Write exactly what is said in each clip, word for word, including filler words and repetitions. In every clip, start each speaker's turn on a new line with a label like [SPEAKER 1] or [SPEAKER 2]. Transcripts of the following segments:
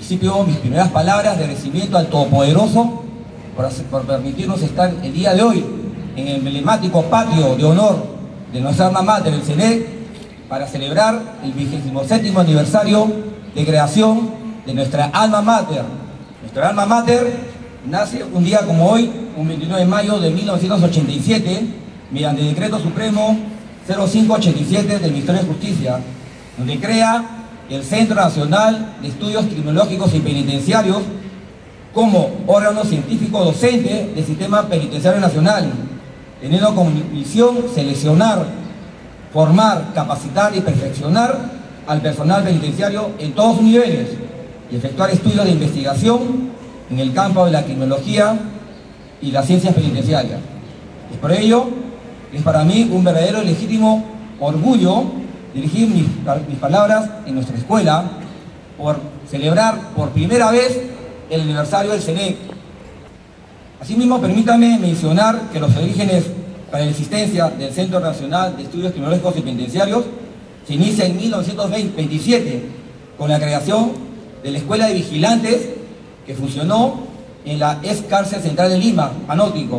[SPEAKER 1] principio, mis primeras palabras de agradecimiento al Todopoderoso por, hacer, por permitirnos estar el día de hoy en el emblemático patio de honor de nuestra alma mater, el CENEC, para celebrar el vigésimo séptimo aniversario de creación de nuestra alma mater. Nuestra alma mater nace un día como hoy, un veintinueve de mayo de mil novecientos ochenta y siete, mediante el Decreto Supremo cero cinco ochenta y siete del Ministerio de Justicia, donde crea el Centro Nacional de Estudios Criminológicos y Penitenciarios como órgano científico docente del Sistema Penitenciario Nacional, teniendo como misión seleccionar, formar, capacitar y perfeccionar al personal penitenciario en todos sus niveles y efectuar estudios de investigación en el campo de la criminología y las ciencias penitenciarias. Es por ello que es para mí un verdadero y legítimo orgullo dirigir mis, mis palabras en nuestra escuela por celebrar por primera vez el aniversario del CENEC. Asimismo, permítame mencionar que los orígenes para la existencia del Centro Nacional de Estudios Criminológicos y Penitenciarios se inicia en mil novecientos veintisiete con la creación de la Escuela de Vigilantes que funcionó en la ex cárcel central de Lima, Panóptico.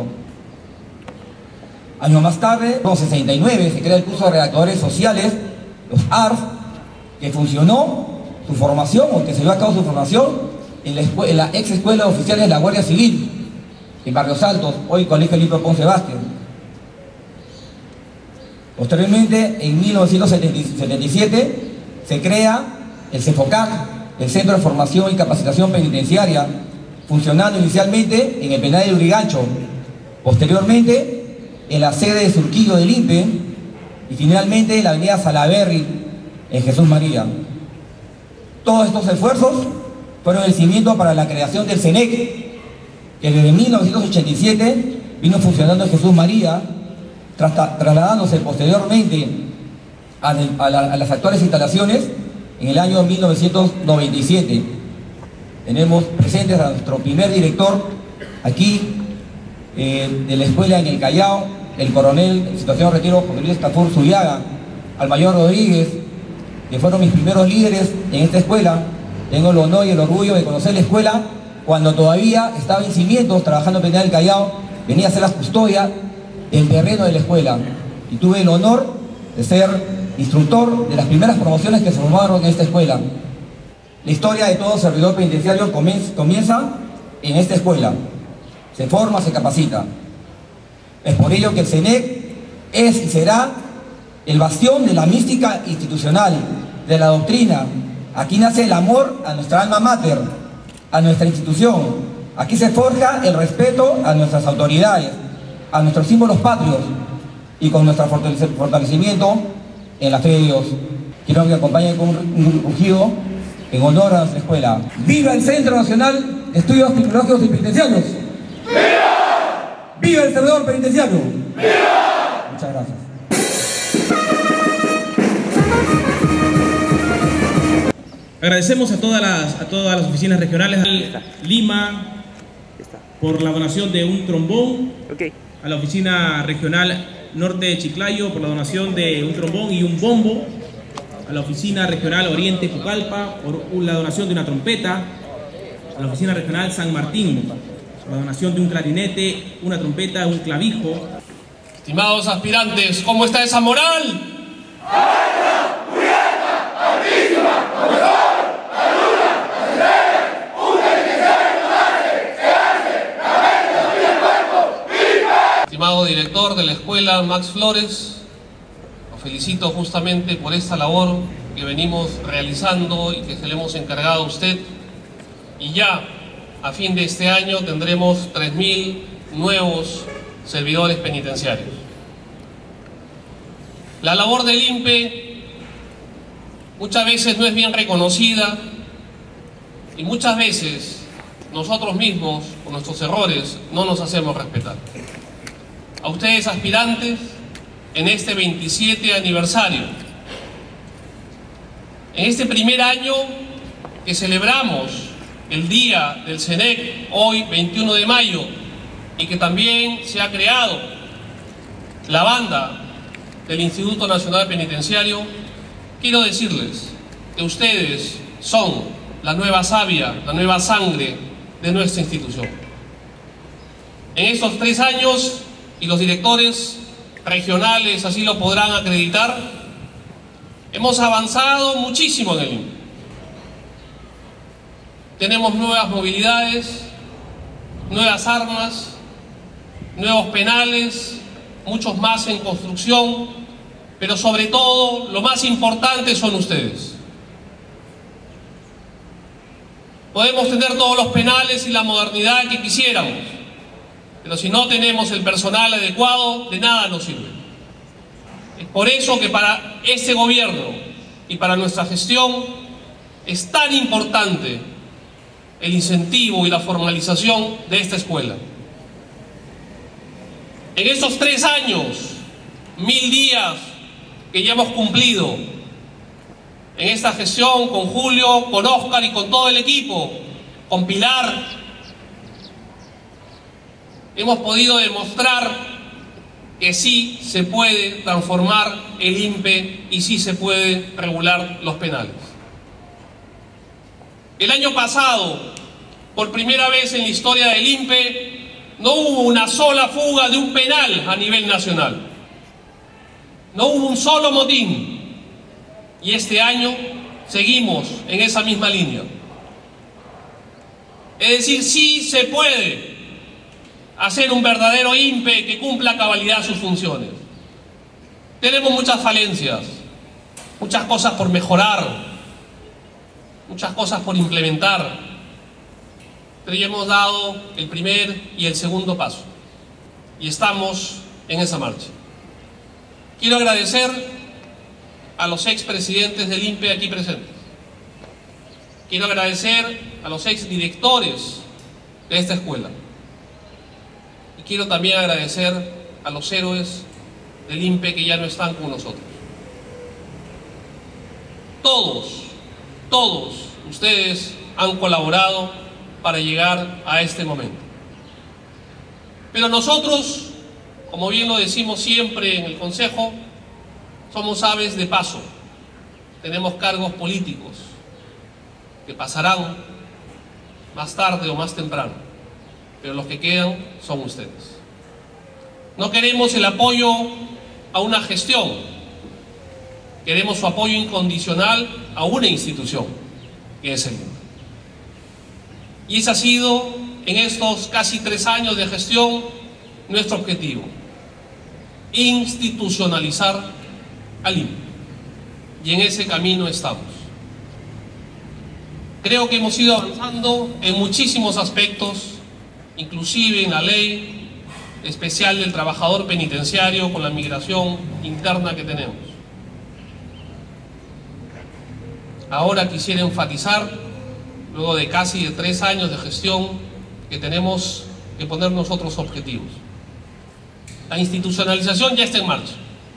[SPEAKER 1] Años más tarde, en sesenta y nueve, se crea el curso de redactores sociales, los A R S, que funcionó su formación, o que se llevó a cabo su formación en la, en la ex escuela de oficiales de la Guardia Civil, en Barrios Altos, hoy Colegio Limpio Ponce Vázquez. Posteriormente, en mil novecientos setenta y siete, se crea el CEFOCAC, el Centro de Formación y Capacitación Penitenciaria, funcionando inicialmente en el penal de Lurigancho, posteriormente en la sede de Surquillo del I N P E, y finalmente en la avenida Salaberry, en Jesús María. Todos estos esfuerzos fueron el cimiento para la creación del CENEC, que desde mil novecientos ochenta y siete vino funcionando en Jesús María, trasladándose posteriormente a, a, la, a las actuales instalaciones en el año mil novecientos noventa y siete. Tenemos presentes a nuestro primer director aquí eh, de la escuela en el Callao, el coronel en situación de retiro José Luis Tafur Zuliaga, al mayor Rodríguez, que fueron mis primeros líderes en esta escuela. Tengo el honor y el orgullo de conocer la escuela cuando todavía estaba en cimientos, trabajando en Penal del Callao. Venía a hacer la custodia del terreno de la escuela y tuve el honor de ser instructor de las primeras promociones que se formaron en esta escuela. La historia de todo servidor penitenciario comienza en esta escuela. Se forma, se capacita. Es por ello que el CENEC es y será el bastión de la mística institucional, de la doctrina. Aquí nace el amor a nuestra alma mater, a nuestra institución. Aquí se forja el respeto a nuestras autoridades, a nuestros símbolos patrios y con nuestro fortalecimiento en la fe de Dios. Quiero que me acompañen con un rugido en honor a nuestra escuela. ¡Viva el Centro Nacional de Estudios Criminológicos y Penitenciarios! ¡Viva! ¡Viva el servidor penitenciario! ¡Viva! Muchas gracias.
[SPEAKER 2] Agradecemos a todas las, a todas las oficinas regionales de Lima por la donación de un trombón, okay. A la oficina regional norte de Chiclayo por la donación de un trombón y un bombo, a la oficina regional oriente Pucallpa por la donación de una trompeta, a la oficina regional San Martín por la donación de un clarinete, una trompeta, un clavijo.
[SPEAKER 3] Estimados aspirantes, ¿cómo está esa moral?
[SPEAKER 4] ¡Alta, muy alta, altísima, profesor, alumna, asistentes, un penitenciario no nace, se hace, la mente, la vida, el cuerpo, ¡viva!
[SPEAKER 3] Estimado director de la escuela, Max Flores, lo felicito justamente por esta labor que venimos realizando y que se le hemos encargado a usted. Y ya, a fin de este año, tendremos tres mil nuevos servidores penitenciarios. La labor del I N P E muchas veces no es bien reconocida y muchas veces nosotros mismos, con nuestros errores, no nos hacemos respetar. A ustedes, aspirantes, en este veintisiete aniversario, en este primer año que celebramos el día del CENEC, hoy veintiuno de mayo, y que también se ha creado la banda del Instituto Nacional Penitenciario, quiero decirles que ustedes son la nueva savia, la nueva sangre de nuestra institución. En estos tres años, y los directores regionales así lo podrán acreditar, hemos avanzado muchísimo en el I N P E. Tenemos nuevas movilidades, nuevas armas, nuevos penales, muchos más en construcción, pero sobre todo, lo más importante son ustedes. Podemos tener todos los penales y la modernidad que quisiéramos, pero si no tenemos el personal adecuado, de nada nos sirve. Es por eso que para este gobierno y para nuestra gestión es tan importante el incentivo y la formalización de esta escuela. En estos tres años, mil días que ya hemos cumplido en esta gestión con Julio, con Óscar y con todo el equipo, con Pilar, hemos podido demostrar que sí se puede transformar el I N P E y sí se puede regular los penales. El año pasado, por primera vez en la historia del I N P E, no hubo una sola fuga de un penal a nivel nacional. No hubo un solo motín. Y este año seguimos en esa misma línea. Es decir, sí se puede hacer un verdadero I N P E que cumpla a cabalidad sus funciones. Tenemos muchas falencias, muchas cosas por mejorar, muchas cosas por implementar, pero ya hemos dado el primer y el segundo paso y estamos en esa marcha. Quiero agradecer a los expresidentes del I N P E aquí presentes. Quiero agradecer a los exdirectores de esta escuela. Y quiero también agradecer a los héroes del I N P E que ya no están con nosotros. Todos, todos ustedes han colaborado para llegar a este momento. Pero nosotros, como bien lo decimos siempre en el Consejo, somos aves de paso. Tenemos cargos políticos que pasarán más tarde o más temprano, pero los que quedan son ustedes. No queremos el apoyo a una gestión, queremos su apoyo incondicional a una institución, que es el I N P E. Y ese ha sido, en estos casi tres años de gestión, nuestro objetivo: institucionalizar al I N P E. Y en ese camino estamos. Creo que hemos ido avanzando en muchísimos aspectos, inclusive en la ley especial del trabajador penitenciario con la migración interna que tenemos. Ahora quisiera enfatizar, luego de casi de tres años de gestión, que tenemos que poner nosotros objetivos. La institucionalización ya está en marcha.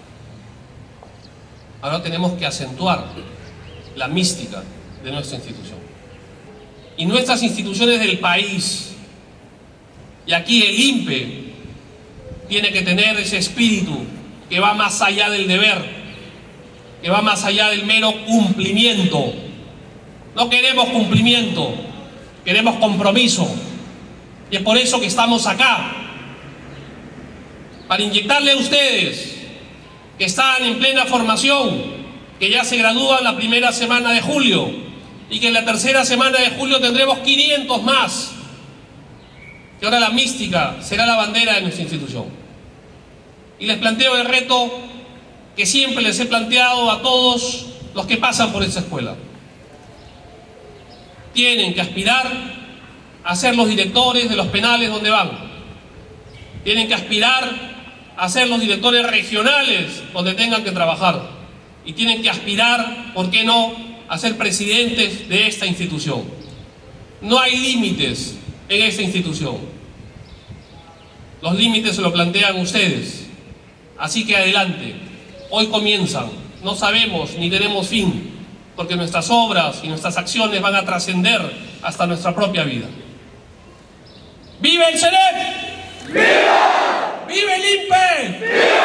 [SPEAKER 3] Ahora tenemos que acentuar la mística de nuestra institución. Y nuestras instituciones del país, y aquí el I N P E, tiene que tener ese espíritu que va más allá del deber, que va más allá del mero cumplimiento. No queremos cumplimiento, queremos compromiso. Y es por eso que estamos acá, para inyectarle a ustedes, que están en plena formación, que ya se gradúan la primera semana de julio, y que en la tercera semana de julio tendremos quinientos más, que ahora la mística será la bandera de nuestra institución. Y les planteo el reto que siempre les he planteado a todos los que pasan por esta escuela. Tienen que aspirar a ser los directores de los penales donde van. Tienen que aspirar a ser los directores regionales donde tengan que trabajar. Y tienen que aspirar, ¿por qué no?, a ser presidentes de esta institución. No hay límites en esta institución. Los límites se lo plantean ustedes. Así que adelante. Hoy comienzan. No sabemos ni tenemos fin, porque nuestras obras y nuestras acciones van a trascender hasta nuestra propia vida. ¡Viva el C E N E P! ¡Viva! ¡Viva el I N P E! ¡Viva!